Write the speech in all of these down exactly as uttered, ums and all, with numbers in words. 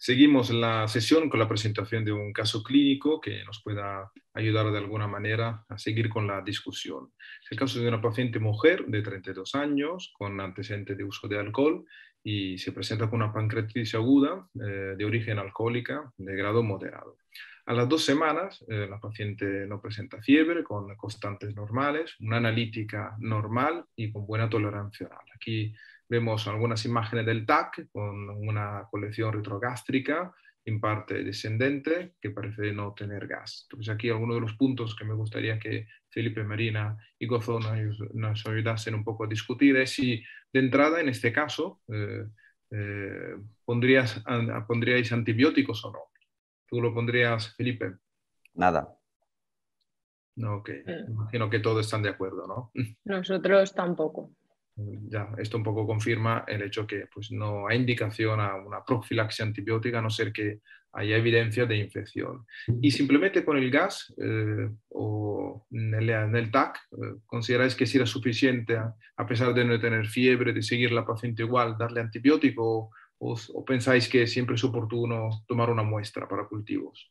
seguimos la sesión con la presentación de un caso clínico que nos pueda ayudar de alguna manera a seguir con la discusión. Es el caso de una paciente mujer de treinta y dos años con antecedente de uso de alcohol y se presenta con una pancreatitis aguda eh, de origen alcohólica de grado moderado. A las dos semanas, eh, la paciente no presenta fiebre, con constantes normales, una analítica normal y con buena tolerancia oral. Aquí vemos algunas imágenes del T A C con una colección retrogástrica en parte descendente que parece no tener gas. Entonces aquí algunos de los puntos que me gustaría que Felipe, Marina y Gozo nos, nos ayudasen un poco a discutir es si de entrada en este caso eh, eh, pondrías, pondríais antibióticos o no. ¿Tú lo pondrías, Felipe? Nada. No, ok. Imagino que todos están de acuerdo, ¿no? Nosotros tampoco. Ya, esto un poco confirma el hecho que pues, no hay indicación a una profilaxia antibiótica a no ser que haya evidencia de infección. Y simplemente con el gas eh, o en el, en el T A C, eh, ¿consideráis que será suficiente, a, a pesar de no tener fiebre, de seguir la paciente igual, darle antibiótico o, o pensáis que siempre es oportuno tomar una muestra para cultivos?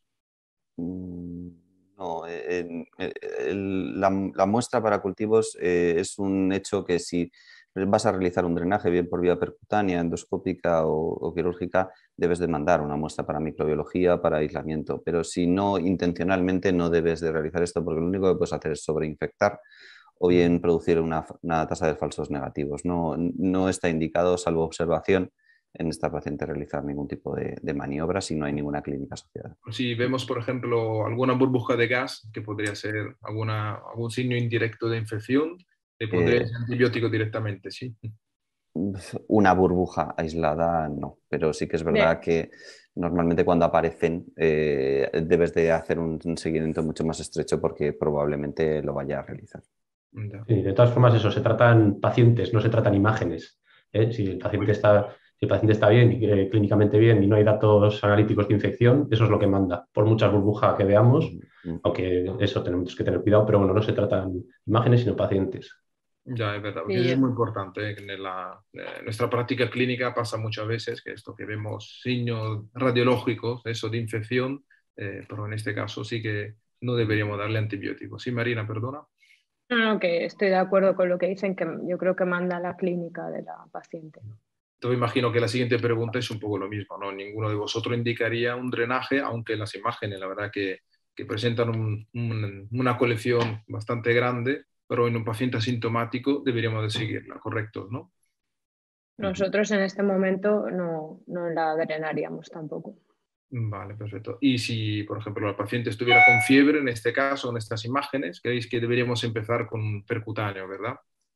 No, en, en, en, la, la muestra para cultivos eh, es un hecho que si vas a realizar un drenaje bien por vía percutánea, endoscópica o, o quirúrgica, debes de mandar una muestra para microbiología, para aislamiento, pero si no, intencionalmente no debes de realizar esto porque lo único que puedes hacer es sobreinfectar o bien producir una, una tasa de falsos negativos. No, no está indicado, salvo observación, en esta paciente realizar ningún tipo de, de maniobra si no hay ninguna clínica asociada. Si vemos, por ejemplo, alguna burbuja de gas, que podría ser alguna, algún signo indirecto de infección, le pondríais eh, antibiótico directamente, ¿sí? Una burbuja aislada no, pero sí que es verdad Bien. que normalmente cuando aparecen eh, debes de hacer un, un seguimiento mucho más estrecho porque probablemente lo vaya a realizar. Sí, de todas formas, eso, se tratan pacientes, no se tratan imágenes. ¿eh? Si el paciente está, si el paciente está bien, eh, clínicamente bien y no hay datos analíticos de infección, eso es lo que manda, por mucha burbuja que veamos, mm. aunque eso tenemos que tener cuidado, pero bueno, no se tratan imágenes, sino pacientes. Ya, es verdad, porque sí. Eso es muy importante. En la, en nuestra práctica clínica pasa muchas veces que esto que vemos signos radiológicos, eso de infección, eh, pero en este caso sí que no deberíamos darle antibióticos. Sí, Marina, perdona. No, no, que estoy de acuerdo con lo que dicen, que yo creo que manda la clínica de la paciente. Entonces imagino que la siguiente pregunta es un poco lo mismo, ¿no? Ninguno de vosotros indicaría un drenaje, aunque las imágenes, la verdad que, que presentan un, un, una colección bastante grande, pero en un paciente asintomático deberíamos de seguirla, ¿correcto? ¿No? Nosotros en este momento no, no la drenaríamos tampoco. Vale, perfecto. Y si, por ejemplo, la paciente estuviera con fiebre, en este caso, en estas imágenes, creéis que deberíamos empezar con percutáneo, ¿verdad?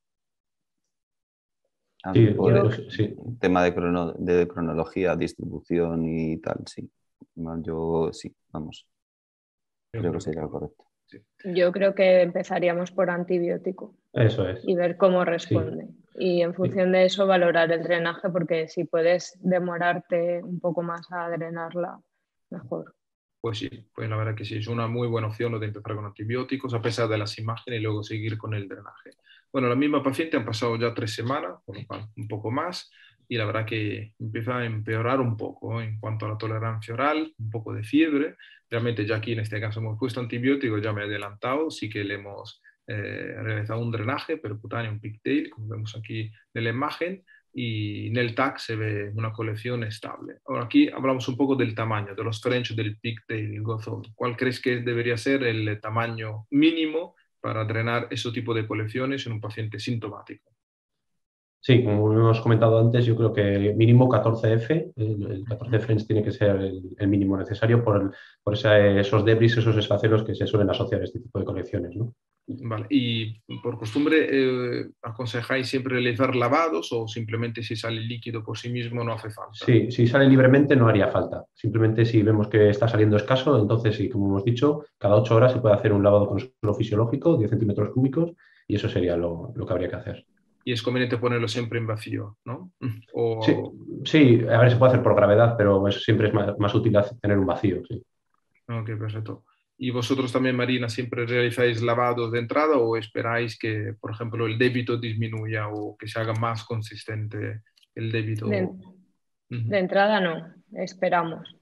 Sí, yo, sí. Tema de, crono, de cronología, distribución y tal, sí. Yo sí, vamos. Yo creo que sería lo correcto. Sí. Yo creo que empezaríamos por antibiótico. Eso es. Y ver cómo responde. Sí. Y en función sí. de eso valorar el drenaje, porque si puedes demorarte un poco más a drenarla, mejor. Pues sí, pues la verdad que sí, es una muy buena opción lo de empezar con antibióticos, a pesar de las imágenes, y luego seguir con el drenaje. Bueno, la misma paciente han pasado ya tres semanas, por lo cual un poco más, y la verdad que empieza a empeorar un poco, ¿eh? En cuanto a la tolerancia oral, un poco de fiebre. Realmente ya aquí en este caso hemos puesto antibióticos, ya me he adelantado, sí que le hemos eh, realizado un drenaje percutáneo, un pigtail, como vemos aquí en la imagen, y en el T A C se ve una colección estable. Ahora aquí hablamos un poco del tamaño, de los French, del pigtail, el Gozo. ¿Cuál crees que debería ser el tamaño mínimo para drenar ese tipo de colecciones en un paciente sintomático? Sí, como hemos comentado antes, yo creo que mínimo catorce F, el, el catorce French tiene que ser el, el mínimo necesario por, el, por ese, esos debris, esos esfacelos que se suelen asociar a este tipo de colecciones, ¿no? Vale. ¿Y por costumbre eh, aconsejáis siempre realizar lavados o simplemente si sale líquido por sí mismo no hace falta? Sí, si sale libremente no haría falta. Simplemente si vemos que está saliendo escaso, entonces sí, como hemos dicho, cada ocho horas se puede hacer un lavado con suelo fisiológico, diez centímetros cúbicos, y eso sería lo, lo que habría que hacer. Y es conveniente ponerlo siempre en vacío, ¿no? O... Sí, sí, a ver, se puede hacer por gravedad, pero eso siempre es más, más útil tener un vacío, sí. Ok, perfecto. ¿Y vosotros también, Marina, siempre realizáis lavados de entrada o esperáis que, por ejemplo, el débito disminuya o que se haga más consistente el débito? De, Uh-huh. De entrada no, esperamos.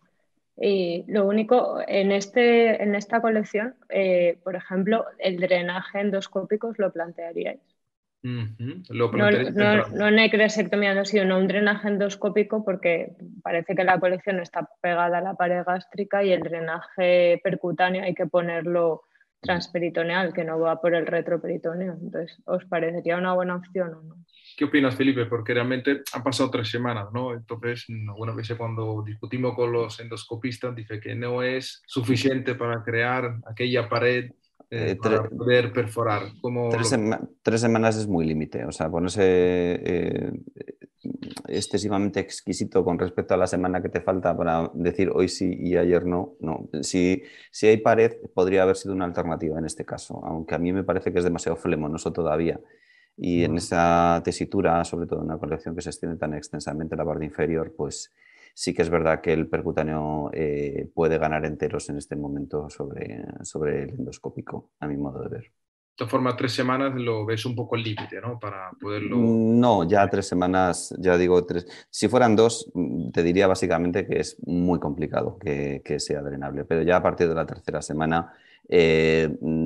Y lo único, en, este, en esta colección, eh, por ejemplo, el drenaje endoscópico os lo plantearíais. Uh-huh. Lo No, no, no necresectomía, no, sino un drenaje endoscópico, porque parece que la colección está pegada a la pared gástrica y el drenaje percutáneo hay que ponerlo transperitoneal, que no va por el retroperitoneo. Entonces, ¿os parecería una buena opción o no? ¿Qué opinas, Felipe? Porque realmente han pasado tres semanas, ¿no? Entonces, algunas veces cuando discutimos con los endoscopistas, dice que no es suficiente para crear aquella pared eh, Eh, para tre- poder perforar. ¿Cómo tres, lo... sema- tres semanas es muy límite, o sea, ponerse eh, excesivamente exquisito con respecto a la semana que te falta para decir hoy sí y ayer no. No. Si, si hay pared, podría haber sido una alternativa en este caso, aunque a mí me parece que es demasiado flemonoso todavía. Y en esa tesitura, sobre todo en una colección que se extiende tan extensamente la parte inferior, pues sí que es verdad que el percutáneo eh, puede ganar enteros en este momento sobre, sobre el endoscópico, a mi modo de ver. De todas formas, tres semanas lo ves un poco el límite, ¿no? Para poderlo... No, ya tres semanas, ya digo tres. Si fueran dos, te diría básicamente que es muy complicado que, que sea drenable, pero ya a partir de la tercera semana eh,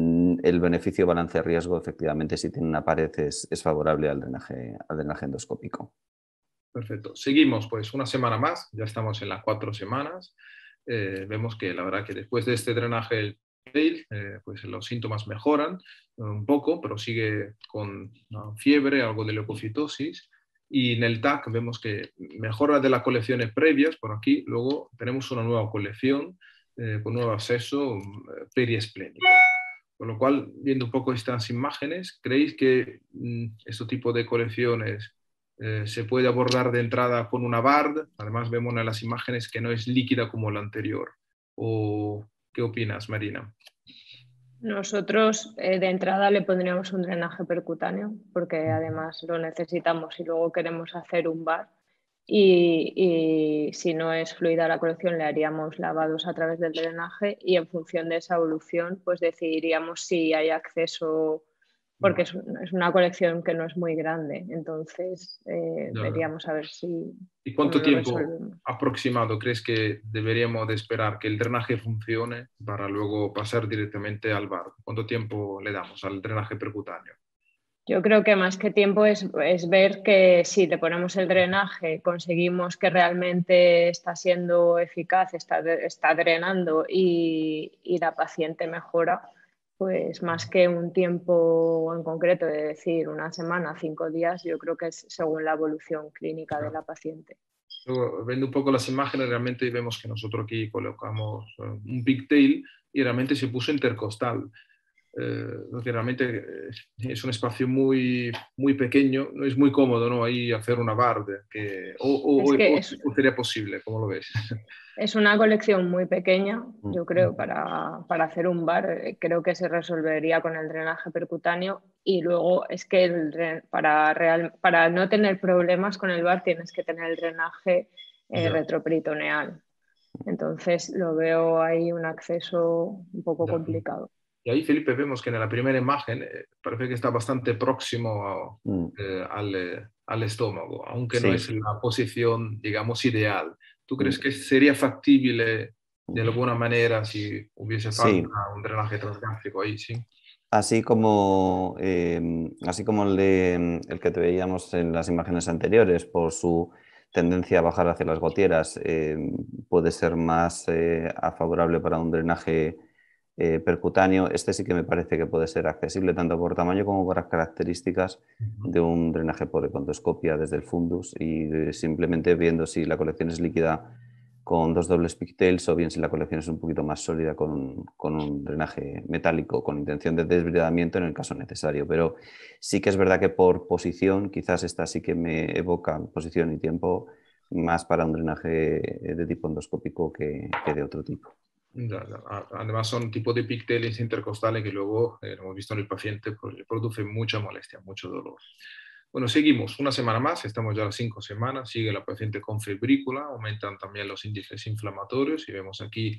el beneficio balance-riesgo, efectivamente, si tiene una pared, es, es favorable al drenaje, al drenaje endoscópico. Perfecto. Seguimos, pues, una semana más, ya estamos en las cuatro semanas. Eh, vemos que la verdad que después de este drenaje eh, pues los síntomas mejoran un poco, pero sigue con ¿no? fiebre, algo de leucocitosis. Y en el T A C vemos que mejora de las colecciones previas, por aquí, luego tenemos una nueva colección eh, con nuevo acceso eh, periesplénico. Con lo cual, viendo un poco estas imágenes, ¿creéis que mmm, este tipo de colecciones eh, se puede abordar de entrada con una B A R D? Además vemos en las imágenes que no es líquida como la anterior. ¿O qué opinas, Marina? Nosotros eh, de entrada le pondríamos un drenaje percutáneo porque además lo necesitamos y luego queremos hacer un B A R y, y si no es fluida la colección le haríamos lavados a través del drenaje y en función de esa evolución pues decidiríamos si hay acceso, porque es, es una colección que no es muy grande, entonces eh, veríamos a ver si... ¿Y cuánto tiempo aproximado crees que deberíamos de esperar que el drenaje funcione para luego pasar directamente al B A R D? ¿Cuánto tiempo le damos al drenaje percutáneo? Yo creo que más que tiempo es, es ver que si le ponemos el drenaje conseguimos que realmente está siendo eficaz, está, está drenando y, y la paciente mejora, pues más que un tiempo en concreto de decir una semana, cinco días, yo creo que es según la evolución clínica de la paciente. Luego, viendo un poco las imágenes, realmente vemos que nosotros aquí colocamos un pigtail y realmente se puso intercostal. Eh, que realmente es un espacio muy, muy pequeño, no es muy cómodo, ¿no? Ahí hacer una B A R D, que, o, o, es que o, es, o sería posible, ¿cómo lo ves? Es una colección muy pequeña, yo creo, para, para hacer un B A R. Creo que se resolvería con el drenaje percutáneo y luego es que el, para, real, para no tener problemas con el B A R tienes que tener el drenaje eh, retroperitoneal. Entonces lo veo ahí un acceso un poco complicado. Y ahí, Felipe, vemos que en la primera imagen eh, parece que está bastante próximo a, mm. eh, al, eh, al estómago, aunque sí. no es la posición, digamos, ideal. ¿Tú crees mm. que sería factible de alguna manera si hubiese falta sí. un drenaje transgástrico ahí? Sí. Así como, eh, así como el, de, el que te veíamos en las imágenes anteriores, por su tendencia a bajar hacia las gotieras, eh, puede ser más eh, favorable para un drenaje eh, percutáneo. Este sí que me parece que puede ser accesible tanto por tamaño como por las características uh-huh. de un drenaje por econdoscopia desde el fundus y de, simplemente viendo si la colección es líquida con dos dobles pigtails o bien si la colección es un poquito más sólida con un, con un drenaje metálico con intención de desbridamiento en el caso necesario. Pero sí que es verdad que por posición, quizás esta sí que me evoca posición y tiempo más para un drenaje de tipo endoscópico que, que de otro tipo. Ya, ya. Además son tipos de pigtails intercostales que luego, eh, hemos visto en el paciente, pues, le producen mucha molestia, mucho dolor. Bueno, seguimos una semana más, estamos ya a las cinco semanas, sigue la paciente con febrícula, aumentan también los índices inflamatorios y vemos aquí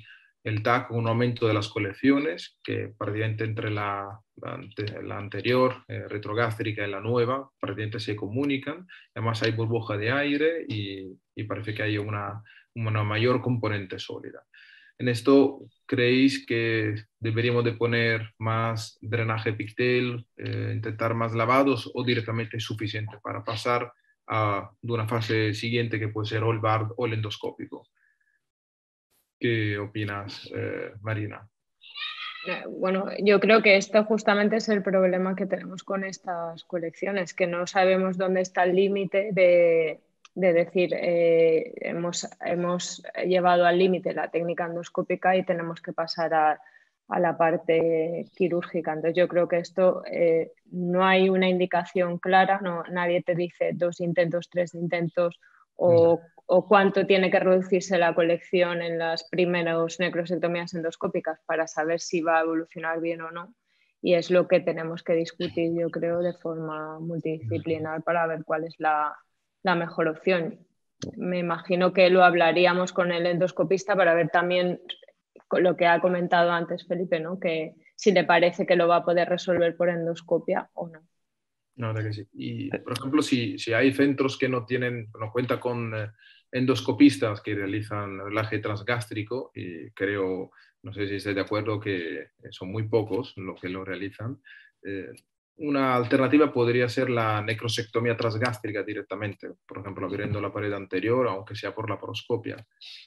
el T A C con un aumento de las colecciones, que prácticamente entre la, la, la anterior eh, retrogástrica y la nueva, prácticamente se comunican. Además hay burbuja de aire y, y parece que hay una, una mayor componente sólida. En esto, ¿creéis que deberíamos de poner más drenaje Pictel, eh, intentar más lavados o directamente es suficiente para pasar a de una fase siguiente que puede ser o el B A R D o el endoscópico? ¿Qué opinas, eh, Marina? Bueno, yo creo que esto justamente es el problema que tenemos con estas colecciones, que no sabemos dónde está el límite de, de decir, eh, hemos, hemos llevado al límite la técnica endoscópica y tenemos que pasar a, a la parte quirúrgica. Entonces yo creo que esto eh, no hay una indicación clara, no, nadie te dice dos intentos, tres intentos o, o cuánto tiene que reducirse la colección en las primeras necrosectomías endoscópicas para saber si va a evolucionar bien o no. Y es lo que tenemos que discutir, yo creo, de forma multidisciplinar para ver cuál es la, la mejor opción. Me imagino que lo hablaríamos con el endoscopista para ver también lo que ha comentado antes Felipe, ¿no? Que si le parece que lo va a poder resolver por endoscopia o no. La verdad que sí. Y, por ejemplo, si, si hay centros que no tienen, no cuentan con eh, endoscopistas que realizan relaje transgástrico, y creo, no sé si estáis de acuerdo, que son muy pocos los que lo realizan, eh, una alternativa podría ser la necrosectomía transgástrica directamente, por ejemplo, abriendo la pared anterior, aunque sea por laparoscopia.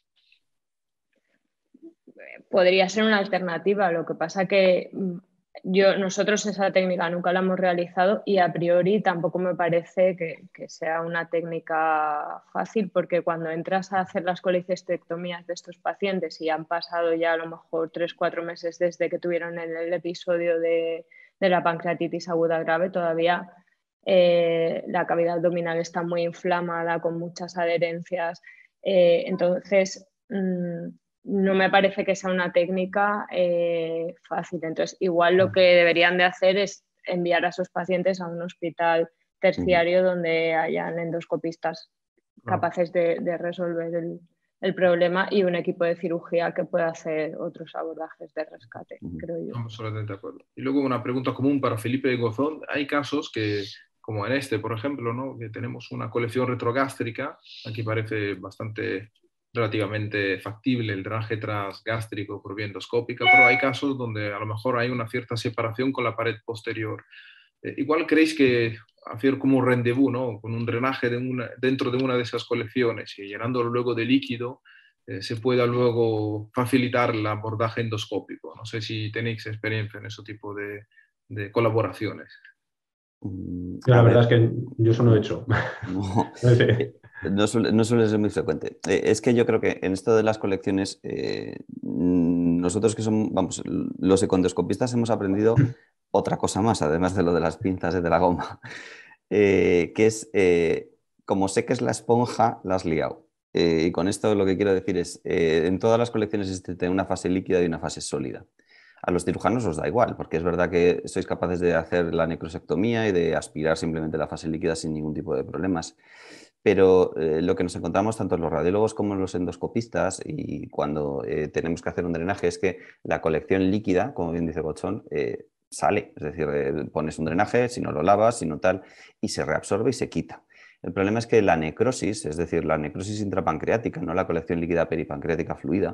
Podría ser una alternativa, lo que pasa que yo, nosotros esa técnica nunca la hemos realizado y a priori tampoco me parece que, que sea una técnica fácil, porque cuando entras a hacer las colecistectomías de estos pacientes y han pasado ya a lo mejor tres, cuatro meses desde que tuvieron el, el episodio de, de la pancreatitis aguda grave, todavía eh, la cavidad abdominal está muy inflamada con muchas adherencias, eh, entonces mmm, no me parece que sea una técnica eh, fácil. Entonces, igual lo que deberían de hacer es enviar a esos pacientes a un hospital terciario donde hayan endoscopistas capaces de, de resolver el, el problema y un equipo de cirugía que pueda hacer otros abordajes de rescate, creo yo. Estamos absolutamente de acuerdo. Y luego una pregunta común para Felipe Gozón. Hay casos que, como en este, por ejemplo, ¿no? Que tenemos una colección retrogástrica, aquí parece bastante relativamente factible el drenaje transgástrico por vía endoscópica, pero hay casos donde a lo mejor hay una cierta separación con la pared posterior. Eh, igual creéis que hacer como un rendezvous, ¿no? Con un drenaje de una, dentro de una de esas colecciones y llenándolo luego de líquido, eh, se pueda luego facilitar el abordaje endoscópico. No sé si tenéis experiencia en ese tipo de, de colaboraciones. Yo, la verdad es que yo eso no he hecho. No. No sé. No suele, no suele ser muy frecuente. Eh, es que yo creo que en esto de las colecciones, eh, nosotros que somos, vamos, los econdoscopistas hemos aprendido otra cosa más, además de lo de las pinzas y de la goma, eh, que es, eh, como sé que es la esponja, la has liado. Eh, y con esto lo que quiero decir es, eh, en todas las colecciones existe una fase líquida y una fase sólida. A los cirujanos os da igual, porque es verdad que sois capaces de hacer la necrosectomía y de aspirar simplemente la fase líquida sin ningún tipo de problemas. Pero eh, lo que nos encontramos tanto los radiólogos como los endoscopistas y cuando eh, tenemos que hacer un drenaje es que la colección líquida, como bien dice Gotzón, eh, sale. Es decir, eh, pones un drenaje, si no lo lavas, si no tal, y se reabsorbe y se quita. El problema es que la necrosis, es decir, la necrosis intrapancreática, no la colección líquida peripancreática fluida,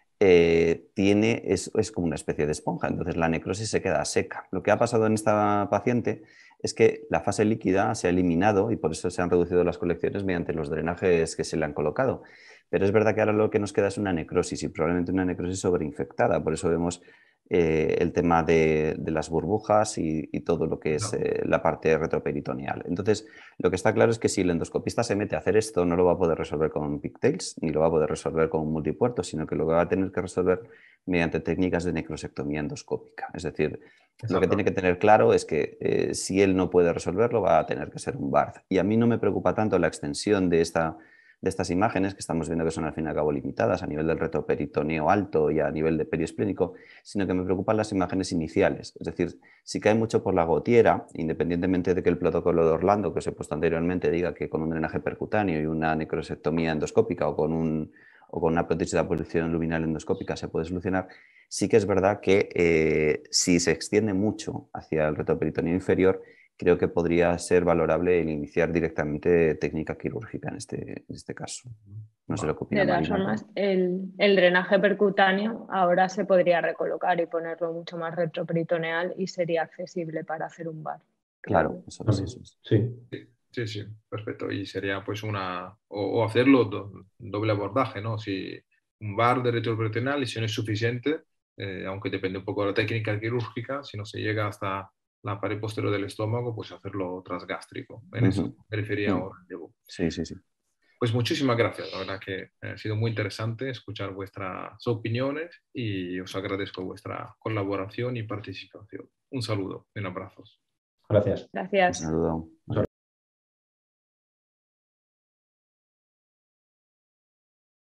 eh, tiene, es, es como una especie de esponja. Entonces la necrosis se queda seca. Lo que ha pasado en esta paciente es que la fase líquida se ha eliminado y por eso se han reducido las colecciones mediante los drenajes que se le han colocado. Pero es verdad que ahora lo que nos queda es una necrosis y probablemente una necrosis sobreinfectada. Por eso vemos eh, el tema de, de las burbujas y, y todo lo que es eh, la parte retroperitoneal. Entonces, lo que está claro es que si el endoscopista se mete a hacer esto, no lo va a poder resolver con pigtails ni lo va a poder resolver con multipuerto, sino que lo va a tener que resolver mediante técnicas de necrosectomía endoscópica. Es decir, exacto, lo que tiene que tener claro es que eh, si él no puede resolverlo, va a tener que ser un B A R D. Y a mí no me preocupa tanto la extensión de esta... de estas imágenes que estamos viendo que son al fin y al cabo limitadas a nivel del retroperitoneo alto y a nivel de periesplénico, sino que me preocupan las imágenes iniciales. Es decir, si cae mucho por la gotiera, independientemente de que el protocolo de Orlando que os he puesto anteriormente diga que con un drenaje percutáneo y una necrosectomía endoscópica o con un, o con una prótesis de posición luminal endoscópica se puede solucionar. Sí que es verdad que eh, si se extiende mucho hacia el retroperitoneo inferior, creo que podría ser valorable el iniciar directamente técnica quirúrgica en este, en este caso. No sé lo que opina De todas Marina. formas, el, el drenaje percutáneo ahora se podría recolocar y ponerlo mucho más retroperitoneal y sería accesible para hacer un bar. Claro, eso es, eso es. Sí. Sí, sí, perfecto. Y sería pues una... O, o hacerlo do, doble abordaje, ¿no? Si un bar de retroperitoneal y si no es suficiente, eh, aunque depende un poco de la técnica quirúrgica, si no se llega hasta la pared posterior del estómago, pues hacerlo transgástrico. En Uh-huh. eso me refería Uh-huh. ahora, Diego. Sí, sí, sí. Pues muchísimas gracias, la verdad que ha sido muy interesante escuchar vuestras opiniones y os agradezco vuestra colaboración y participación. Un saludo y un abrazo. Gracias. Gracias. Un saludo.